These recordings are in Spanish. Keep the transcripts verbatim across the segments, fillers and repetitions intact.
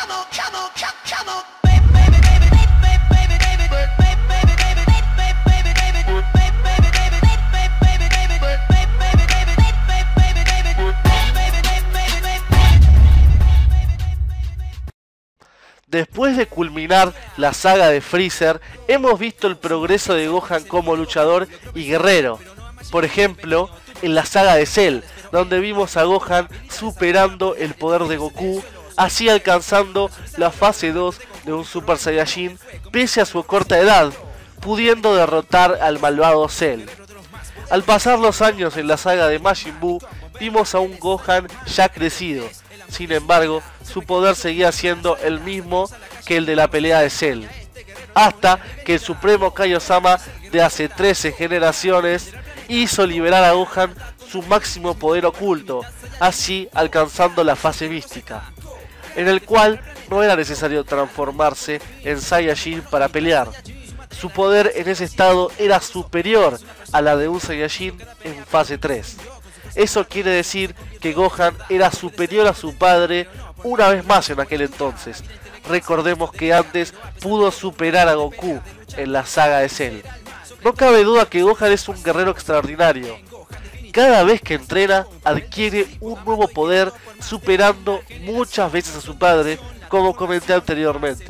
Después de culminar la saga de Freezer, hemos visto el progreso de Gohan como luchador y guerrero. Por ejemplo, en la saga de Cell, donde vimos a Gohan superando el poder de Goku, así alcanzando la fase dos de un Super Saiyajin pese a su corta edad, pudiendo derrotar al malvado Cell. Al pasar los años en la saga de Majin Buu, vimos a un Gohan ya crecido. Sin embargo, su poder seguía siendo el mismo que el de la pelea de Cell, hasta que el Supremo Kaiosama de hace trece generaciones hizo liberar a Gohan su máximo poder oculto, así alcanzando la fase mística, en el cual no era necesario transformarse en Saiyajin para pelear. Su poder en ese estado era superior a la de un Saiyajin en fase tres. Eso quiere decir que Gohan era superior a su padre una vez más en aquel entonces. Recordemos que antes pudo superar a Goku en la saga de Cell. No cabe duda que Gohan es un guerrero extraordinario. Cada vez que entrena adquiere un nuevo poder, superando muchas veces a su padre, como comenté anteriormente.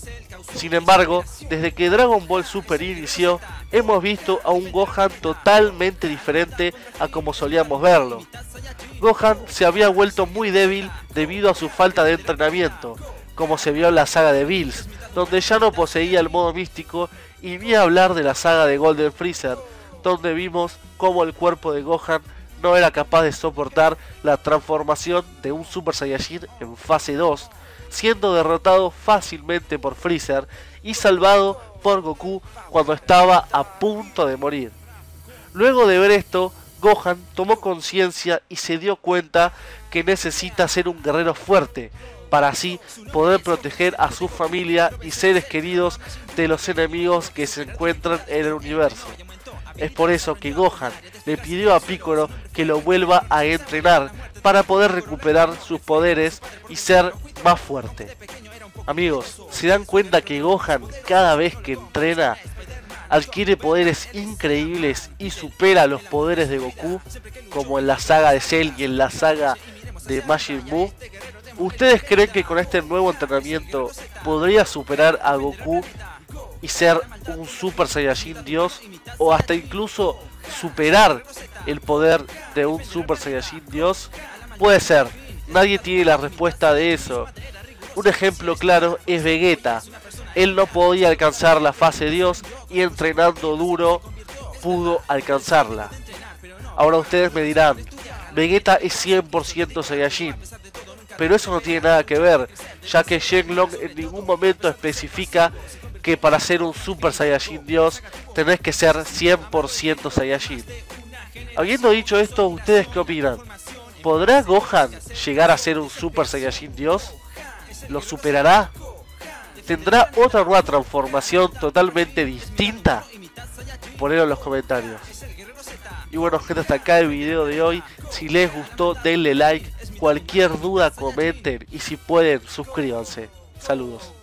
Sin embargo, desde que Dragon Ball Super inició, hemos visto a un Gohan totalmente diferente a como solíamos verlo. Gohan se había vuelto muy débil debido a su falta de entrenamiento, como se vio en la saga de Bills, donde ya no poseía el modo místico, y ni hablar de la saga de Golden Freezer, donde vimos cómo el cuerpo de Gohan no era capaz de soportar la transformación de un Super Saiyajin en fase dos, siendo derrotado fácilmente por Freezer y salvado por Goku cuando estaba a punto de morir. Luego de ver esto, Gohan tomó conciencia y se dio cuenta que necesita ser un guerrero fuerte, para así poder proteger a su familia y seres queridos de los enemigos que se encuentran en el universo. Es por eso que Gohan le pidió a Piccolo que lo vuelva a entrenar para poder recuperar sus poderes y ser más fuerte. Amigos, ¿se dan cuenta que Gohan cada vez que entrena adquiere poderes increíbles y supera los poderes de Goku, como en la saga de Cell y en la saga de Majin Buu? ¿Ustedes creen que con este nuevo entrenamiento podría superar a Goku y ser un Super Saiyajin Dios, o hasta incluso superar el poder de un Super Saiyajin Dios? Puede ser, nadie tiene la respuesta de eso. Un ejemplo claro es Vegeta. Él no podía alcanzar la fase Dios y entrenando duro pudo alcanzarla. Ahora ustedes me dirán, Vegeta es cien por ciento Saiyajin, pero eso no tiene nada que ver, ya que Shenlong en ningún momento especifica que para ser un Super Saiyajin Dios tenés que ser cien por ciento Saiyajin. Habiendo dicho esto, ¿ustedes qué opinan? ¿Podrá Gohan llegar a ser un Super Saiyajin Dios? ¿Lo superará? ¿Tendrá otra nueva transformación totalmente distinta? Ponedlo en los comentarios. Y bueno, gente, hasta acá el video de hoy. Si les gustó, denle like. Cualquier duda comenten y si pueden, suscríbanse. Saludos.